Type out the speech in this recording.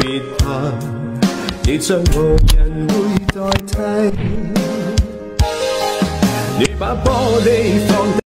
吉他，你將無人會代替。你把玻璃放。